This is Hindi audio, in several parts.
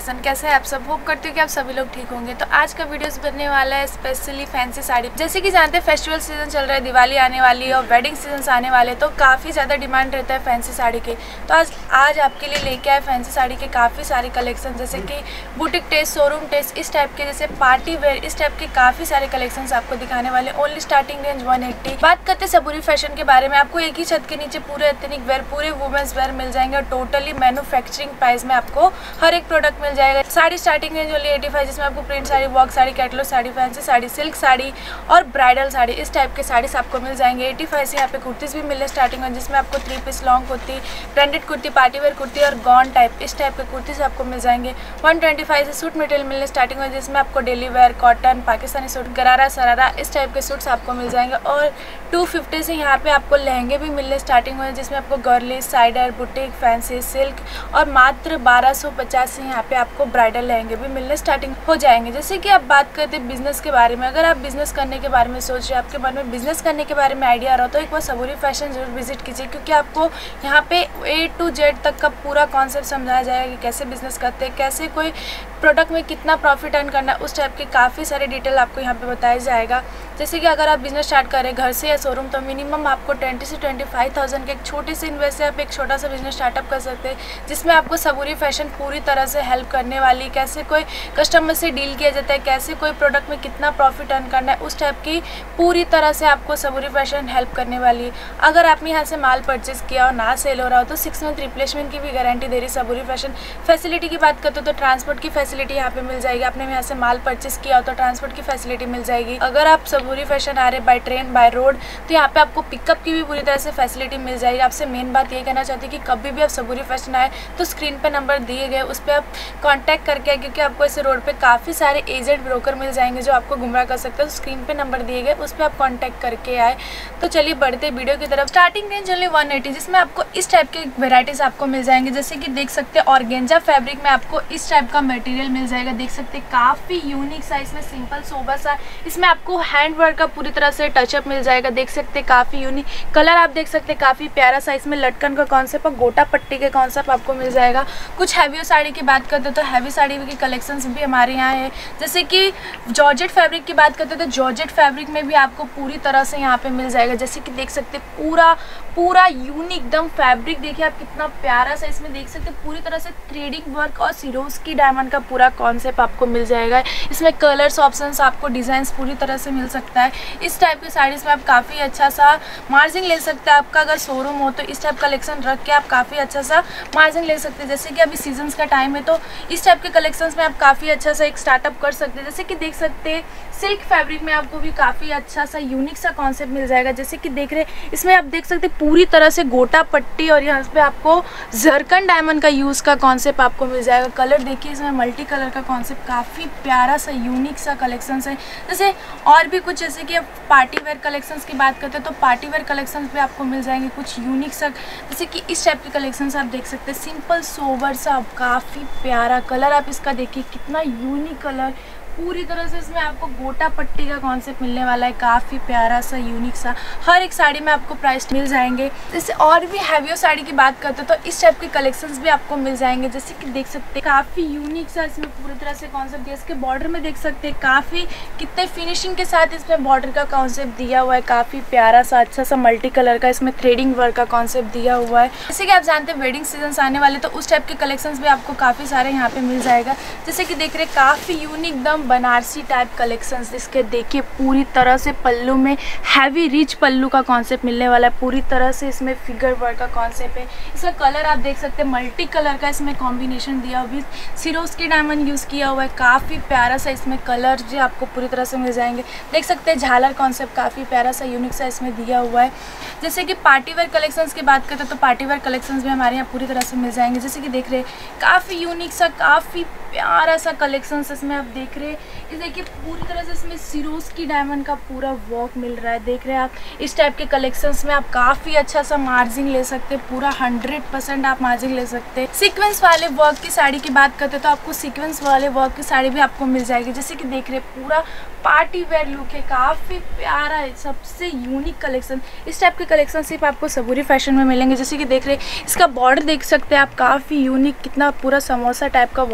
फैशन कैसे है आप सब। होप करती हूँ कि आप सभी लोग ठीक होंगे। तो आज का वीडियोस बनने वाला है स्पेशली फैंसी साड़ी। जैसे कि जानते हैं फेस्टिवल सीजन चल रहा है, दिवाली आने वाली है और वेडिंग सीजन आने वाले, तो काफ़ी ज़्यादा डिमांड रहता है फैंसी साड़ी के। तो आज आपके लिए लेके आए फैंसी साड़ी के काफ़ी सारे कलेक्शन, जैसे कि बुटीक टेस्ट, शोरूम टेस्ट, इस टाइप के, जैसे पार्टी वेयर, इस टाइप के काफ़ी सारे कलेक्शन आपको दिखाने वाले। Only starting range 180। बात करते हैं सबूरी फैशन के बारे में। आपको एक ही छत के नीचे पूरे एथनिक वेयर, पूरे वुमेन्स वेयर मिल जाएंगे और टोटली मैन्युफैक्चरिंग प्राइस में आपको हर एक प्रोडक्ट मिल जाएगा। साड़ी स्टार्टिंग रेंज ओनली 85, जिसमें आपको print sari, work sari, catalogue sari, fancy sari, silk sari और ब्राइडल साड़ी, इस टाइप के साड़ीज आपको मिल जाएंगे। 85 से यहाँ पे कुर्तीज़ भी मिल रहे स्टार्टिंग में, जिसमें आपको 3 piece long kurti, branded kurti, party wear kurti और गॉन टाइप, इस टाइप के कुर्तीज़ आपको मिल जाएंगे। 125 से सूट मटेरियल मिलने स्टार्टिंग में, जिसमें आपको daily wear, cotton, Pakistani suit, gharara, sharara, इस टाइप के सूट्स आपको मिल जाएंगे। और 250 से यहाँ पे आपको लहंगे भी मिलने स्टार्टिंग में, जिसमें आपको गर्ली, साइडर, बुटीक, फैंसी, सिल्क और मात्र 1250 से यहाँ पे आपको ब्राइडल लहंगे भी मिलने स्टार्टिंग हो जाएंगे। जैसे कि आप बात करते हैं बिजनेस के बारे में, अगर आप बिजनेस करने के बारे में सोच रहे हैं, आपके मन में बिजनेस करने के बारे में आइडिया आ रहा हो, तो एक बार सबूरी फैशन जरूर विजिट कीजिए, क्योंकि आपको यहाँ पे A to Z तक का पूरा कॉन्सेप्ट समझाया जाएगा कि कैसे बिजनेस करते हैं, कैसे कोई प्रोडक्ट में कितना प्रॉफिट अर्न करना है, उस टाइप के काफ़ी सारे डिटेल आपको यहाँ पे बताया जाएगा। जैसे कि अगर आप बिजनेस स्टार्ट करें घर से या शोरूम, तो मिनिमम आपको 20 से 25,000 के एक छोटे से इन्वेस्ट से आप एक छोटा सा बिजनेस स्टार्टअप कर सकते हैं, जिसमें आपको सबूरी फैशन पूरी तरह से हेल्प करने वाली, कैसे कोई कस्टमर से डील किया जाता है, कैसे कोई प्रोडक्ट में कितना प्रॉफिट अर्न करना है, उस टाइप की पूरी तरह से आपको सबूरी फैशन हेल्प करने वाली है। अगर आपने यहाँ से माल परचेज किया और ना सेल हो रहा हो, तो 6 मंथ रिप्लेसमेंट की भी गारंटी दे रही सबूरी फैशन। फैसिलिटी की बात करते हो तो ट्रांसपोर्ट की फैसिलिटी यहाँ पे मिल जाएगी। आपने यहाँ से माल परचेज किया हो तो ट्रांसपोर्ट की फैसिलिटी मिल जाएगी। अगर आप सबूरी फैशन आ रहे बाय ट्रेन, बाय रोड, तो यहाँ पे आपको पिकअप की भी पूरी तरह से फैसिलिटी मिल जाएगी। आपसे मेन बात ये कहना चाहती हूँ कि कभी भी आप सबूरी फैशन आए तो स्क्रीन पे नंबर दिए गए, उस पर आप कांटेक्ट करके आए, क्योंकि आपको ऐसे रोड पे काफ़ी सारे एजेंट ब्रोकर मिल जाएंगे जो आपको गुमराह कर सकते हैं। तो स्क्रीन पे नंबर दिए गए, उस पर आप कांटेक्ट करके आए। तो चलिए बढ़ते वीडियो की तरफ। स्टार्टिंग रेंज ओनली 180, जिसमें आपको इस टाइप के वेराइटीज़ आपको मिल जाएंगे। जैसे कि देख सकते हैं ऑर्गेंजा फैब्रिक में आपको इस टाइप का मटेरियल मिल जाएगा। देख सकते हैं काफ़ी यूनिक सा, इसमें सिंपल सोबर सा, इसमें आपको हैंड वर्क का पूरी तरह से टचअप मिल जाएगा। देख सकते हैं काफ़ी यूनिक कलर, आप देख सकते हैं काफ़ी प्यारा सा, इसमें लटकन का कॉन्सेप्ट और गोटा पट्टी के कॉन्सेप्ट आपको मिल जाएगा। कुछ हैवी साड़ी की बात करते हो तो हैवी साड़ी की कलेक्शंस भी हमारे यहाँ है। जैसे कि जॉर्जेट फैब्रिक की बात करते हो तो जॉर्जेट फैब्रिक में भी आपको पूरी तरह से यहाँ पे मिल जाएगा। जैसे कि देख सकते हैं पूरा यूनिक एकदम फैब्रिक, देखिए आप कितना प्यारा सा, इसमें देख सकते हैं पूरी तरह से थ्रेडिंग वर्क और सिरोस्की डायमंड का पूरा कॉन्सेप्ट आपको मिल जाएगा। इसमें कलर्स ऑप्शंस आपको डिज़ाइंस पूरी तरह से मिल सकता है। इस टाइप की साड़ीज़ में आप काफ़ी अच्छा सा मार्जिन ले सकते हैं। आपका अगर शोरूम हो तो इस टाइप कलेक्शन रख के आप काफ़ी अच्छा सा मार्जिन ले सकते हैं। जैसे कि अभी सीजन्स का टाइम है, तो इस टाइप के कलेक्शंस में आप काफ़ी अच्छा सा एक स्टार्टअप कर सकते हैं। जैसे कि देख सकते हैं सिल्क फैब्रिक में आपको भी काफ़ी अच्छा सा यूनिक सा कॉन्सेप्ट मिल जाएगा। जैसे कि देख रहे हैं इसमें आप देख सकते हैं पूरी तरह से गोटा पट्टी और यहाँ पे आपको जरकन डायमंड का यूज़ का कॉन्सेप्ट आपको मिल जाएगा। कलर देखिए इसमें मल्टी कलर का कॉन्सेप्ट, काफ़ी प्यारा सा यूनिक सा कलेक्शंस है। जैसे और भी कुछ, जैसे कि आप पार्टी वेयर कलेक्शंस की बात करते हैं तो पार्टी वेयर कलेक्शंस भी आपको मिल जाएंगे कुछ यूनिक सा। जैसे कि इस टाइप के कलेक्शंस आप देख सकते हैं, सिंपल सोबर सा, काफ़ी प्यारा कलर, आप इसका देखिए कितना यूनिक कलर, पूरी तरह से इसमें आपको गोटा पट्टी का कॉन्सेप्ट मिलने वाला है। काफ़ी प्यारा सा यूनिक सा, हर एक साड़ी में आपको प्राइस मिल जाएंगे। जैसे और भी हैवी साड़ी की बात करते हैं तो इस टाइप के कलेक्शंस भी आपको मिल जाएंगे। जैसे कि देख सकते हैं काफ़ी यूनिक सा इसमें पूरी तरह से कॉन्सेप्ट दिया। इसके बॉर्डर में देख सकते हैं काफ़ी कितने फिनिशिंग के साथ इसमें बॉर्डर का कॉन्सेप्ट दिया हुआ है। काफ़ी प्यारा सा अच्छा सा मल्टी कलर का इसमें थ्रेडिंग वर्क का कॉन्सेप्ट दिया हुआ है। जैसे कि आप जानते हैं वेडिंग सीजन आने वाले, तो उस टाइप के कलेक्शंस भी आपको काफ़ी सारे यहाँ पे मिल जाएगा। जैसे कि देख रहे हैं काफ़ी यूनिक एकदम बनारसी टाइप कलेक्शंस, जिसके देखिए पूरी तरह से पल्लू में हैवी रिच पल्लू का कॉन्सेप्ट मिलने वाला है। पूरी तरह से इसमें फिगर वर्क का कॉन्सेप्ट है। इसका कलर आप देख सकते हैं मल्टी कलर का इसमें कॉम्बिनेशन दिया हुआ है, सिरोस्की डायमंड यूज़ किया हुआ है। काफ़ी प्यारा सा इसमें कलर जो आपको पूरी तरह से मिल जाएंगे। देख सकते हैं झालर कॉन्सेप्ट काफ़ी प्यारा सा यूनिक सा इसमें दिया हुआ है। जैसे कि पार्टी वेयर कलेक्शंस की बात करते हैं तो पार्टी वेयर कलेक्शंस भी हमारे यहाँ पूरी तरह से मिल जाएंगे। जैसे कि देख रहे हैं काफ़ी यूनिक सा, काफ़ी प्यारा सा कलेक्शंस इसमें आप देख रहे हैं। इस देखिए पूरी तरह से इसमें सिरोस्की डायमंड का पूरा वर्क मिल रहा है। देख रहे हैं आप इस टाइप के कलेक्शंस में आप काफ़ी अच्छा सा मार्जिन ले सकते हैं, पूरा 100% आप मार्जिन ले सकते हैं। सीक्वेंस वाले वर्क की साड़ी की बात करते हैं तो आपको सीक्वेंस वाले वर्क की साड़ी भी आपको मिल जाएगी। जैसे कि देख रहे हैं पूरा पार्टी वेयर लुक है, काफ़ी प्यारा है, सबसे यूनिक कलेक्शन। इस टाइप के कलेक्शन सिर्फ आपको सबूरी फैशन में मिलेंगे। जैसे कि देख रहे हैं इसका बॉर्डर देख सकते हैं आप, काफ़ी यूनिक, कितना पूरा समोसा टाइप का बॉर्डर का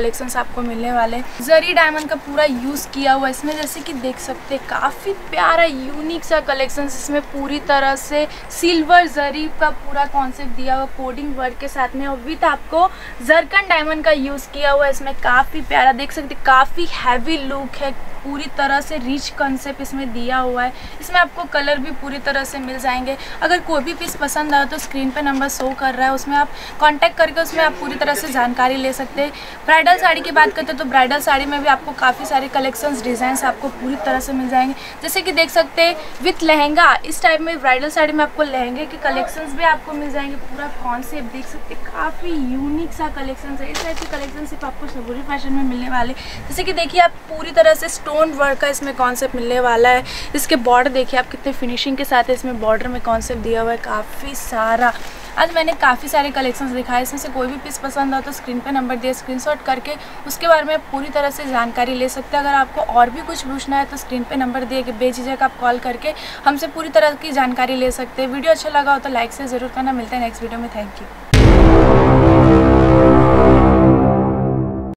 कलेक्शंस आपको मिलने वाले हैं। जरी डायमंड का पूरा यूज़ किया हुआ इसमें, जैसे कि देख सकते हैं काफ़ी प्यारा यूनिक सा कलेक्शंस। इसमें पूरी तरह से सिल्वर जरी का पूरा कॉन्सेप्ट दिया हुआ कोडिंग वर्क के साथ में, और विथ आपको जरकन डायमंड का यूज़ किया हुआ इसमें। काफ़ी प्यारा देख सकते, काफ़ी हैवी लुक है, पूरी तरह से रिच कॉन्सेप्ट इसमें दिया हुआ है। इसमें आपको कलर भी पूरी तरह से मिल जाएंगे। अगर कोई भी पीस पसंद आए तो स्क्रीन पे नंबर शो कर रहा है, उसमें आप कांटेक्ट करके उसमें आप पूरी तरह से जानकारी ले सकते हैं। ब्राइडल साड़ी की बात करते हैं तो ब्राइडल साड़ी में भी आपको काफ़ी सारे कलेक्शंस डिज़ाइंस आपको पूरी तरह से मिल जाएंगे। जैसे कि देख सकते हैं विथ लहंगा, इस टाइप में ब्राइडल साड़ी में आपको लहंगे के कलेक्शंस भी आपको मिल जाएंगे। पूरा कॉन्सेप्ट देख सकते हैं, काफ़ी यूनिक सा कलेक्शन है। इस टाइप के कलेक्शन सिर्फ आपको शबूरी फैशन में मिलने वाले। जैसे कि देखिए आप पूरी तरह से स्टोन वर्क का इसमें कॉन्सेप्ट मिलने वाला है। इसके बॉर्डर देखिए आप कितने फिनिशिंग के साथ है इसमें बॉर्डर में कॉन्सेप्ट दिया हुआ है काफ़ी सारा। आज मैंने काफ़ी सारे कलेक्शंस दिखाए, इसमें से कोई भी पीस पसंद हो तो स्क्रीन पे नंबर दिए, स्क्रीनशॉट करके उसके बारे में पूरी तरह से जानकारी ले सकते हैं। अगर आपको और भी कुछ पूछना है तो स्क्रीन पे नंबर दिए कि बेझिझक आप कॉल करके हमसे पूरी तरह की जानकारी ले सकते हैं। वीडियो अच्छा लगा हो तो लाइक से ज़रूर करना। मिलता है नेक्स्ट वीडियो में। Thank you.